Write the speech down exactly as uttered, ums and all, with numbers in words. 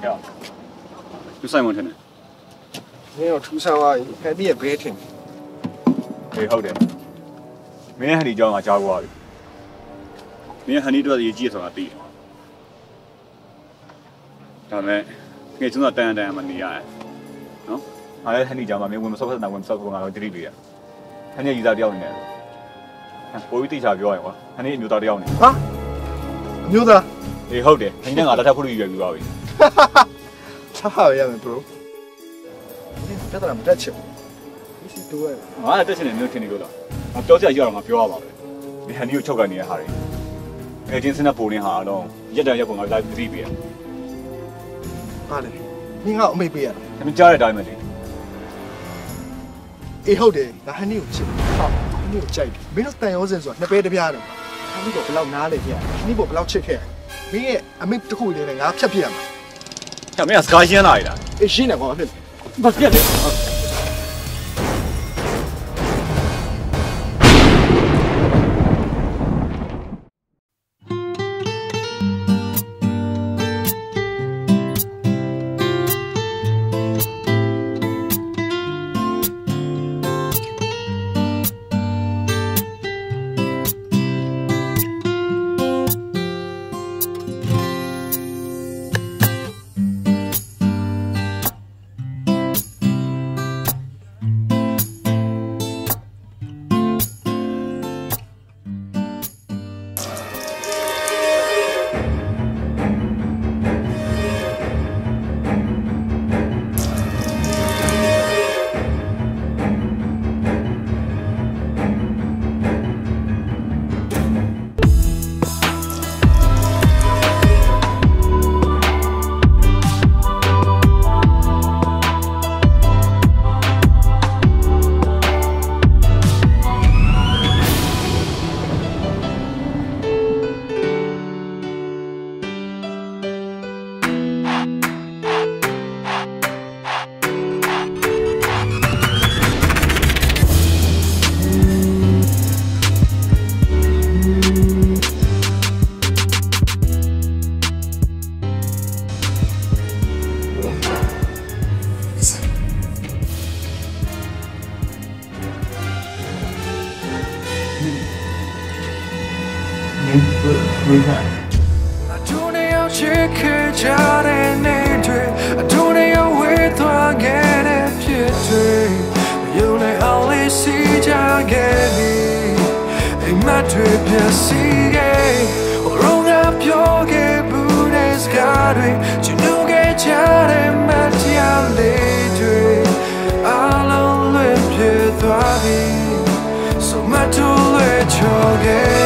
跳。就晒冇停啊！ 你有出山話係啲嘢俾停。 誒好嘅，明日係你叫我教我嘅，明日係你都係要記住我啲。但係你總係等等問你啊，နော်？အဲ့ဟန်နီကြောင့်မင်းဝင်မစောက်ဖက်တာဝင်မစောက်ဘူးငါတို့တိတိပြရဟန်နီယူသားတယောက်နေတယ်ပိုပြီးတိကျပြောရင်ကွာဟန်နီအမျိုးသားတယောက်နေဟာအမျိုးသားအေးဟုတ်တယ်ဟန်နီကငါလက်ထပ်ဖို့ရွယ်ပြီးပါပြီထားပါရမယ် bro ပြတ်တာမတက်ချင်ဘူးဒီတော့ငါတက်ချင်တယ်မျိုးထင်နေလို့လားငါပြောစရာကြီးတော့ငါပြောရပါပဲဒီဟန်နီကိုချုပ်ကန်နေတဲ့ဟာတွေငယ်ချင်းစနက်ပုံနေဟာအလုံးရက်တန်ရက်ပုံငါလိုက်တိတိပြရဟာလေမင်းကအမိတ်ပေးရတာမင်းကြားတဲ့အတိုင်းပဲလေအေးဟုတ်တယ်ငါဟန်နီကိုချစ်ဟုတ်ဟန်နီကိုကြိုက်တယ်မင်းတို့တန်ရောစင်ဆိုတာနှစ်ပဲတစ်ပြားတယ်ဟန်နီကိုဘယ်လောက်နားလေပြရဟန်နီကိုဘယ်လောက်ချစ်ခဲ့မင်းရဲ့အမိတ်တစ်ခုလေးနဲ့ငါဖြတ်ပြရမှာဟဲ့မင်းကစကားရှင်းလာရတာအေးရှင်းတယ်ကွာဖြစ်မပြတ်တယ်အထူးနေအောင်ချစ်ခဲ့ကြတဲ့နေ့တွေအထူးနေအောင်ဝေးသွားခဲ့တဲ့ဖြစ်တွေမယုံနိုင်အောင်လေးစီကြခဲ့ပြီအိမ်မက်တွေပြစီခဲ့ဟိုရောငါပြောခဲ့ဘူးတဲ့စကားတွေချစ်လို့ခဲ့ကြတဲ့မတရားလေးတွေအလုံးလွင့်ပြသွားပြီ So much to let you get